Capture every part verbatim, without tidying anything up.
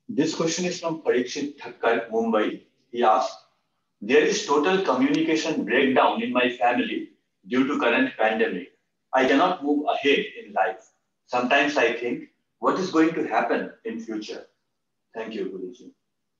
This question is from Parikshit Thakkar, Mumbai. He asked, there is total communication breakdown in my family due to current pandemic. I cannot move ahead in life. Sometimes I think, what is going to happen in future? Thank you, Guruji.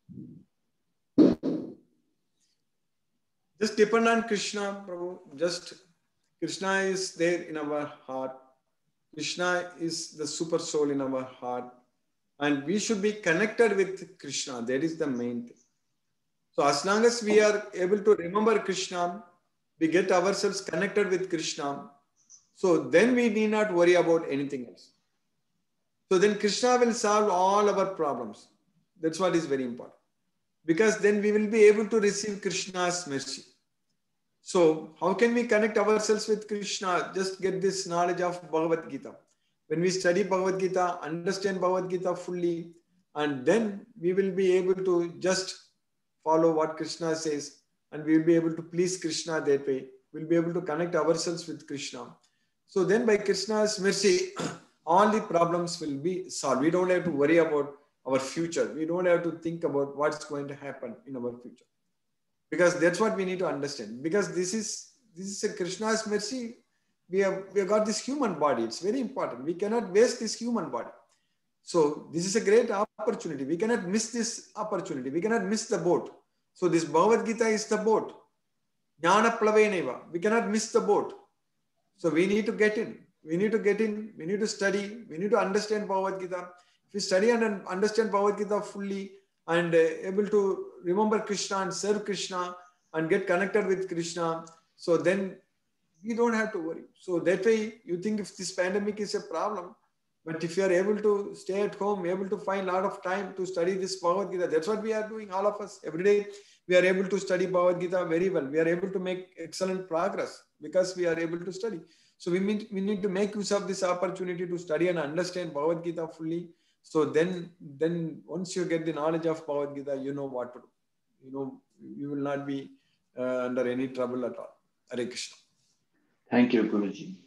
Just depend on Krishna, Prabhu. Just Krishna is there in our heart. Krishna is the super soul in our heart. And we should be connected with Krishna. That is the main thing. So as long as we are able to remember Krishna, we get ourselves connected with Krishna. So then we need not worry about anything else. So then Krishna will solve all our problems. That's what is very important. Because then we will be able to receive Krishna's mercy. So how can we connect ourselves with Krishna? Just get this knowledge of Bhagavad Gita. When we study Bhagavad Gita, understand Bhagavad Gita fully, and then we will be able to just follow what Krishna says, and we will be able to please Krishna that way. We'll be able to connect ourselves with Krishna. So then by Krishna's mercy, all the problems will be solved. We don't have to worry about our future. We don't have to think about what's going to happen in our future. Because that's what we need to understand. Because this is this is a Krishna's mercy. We have we have got this human body. It's very important. We cannot waste this human body. So this is a great opportunity. We cannot miss this opportunity. We cannot miss the boat. So this Bhagavad Gita is the boat. Jnana Plaveneva. We cannot miss the boat. So we need to get in. We need to get in. We need to study. We need to understand Bhagavad Gita. If we study and understand Bhagavad Gita fully and uh, able to remember Krishna and serve Krishna and get connected with Krishna, so then we don't have to worry. So that way you think if this pandemic is a problem, but if you are able to stay at home, able to find a lot of time to study this Bhagavad Gita, that's what we are doing, all of us. Every day we are able to study Bhagavad Gita very well. We are able to make excellent progress because we are able to study. So we need, we need to make use of this opportunity to study and understand Bhagavad Gita fully. So then, then once you get the knowledge of Bhagavad Gita, you know what to do. You know, you will not be uh, under any trouble at all. Hare Krishna. Thank you, Guruji.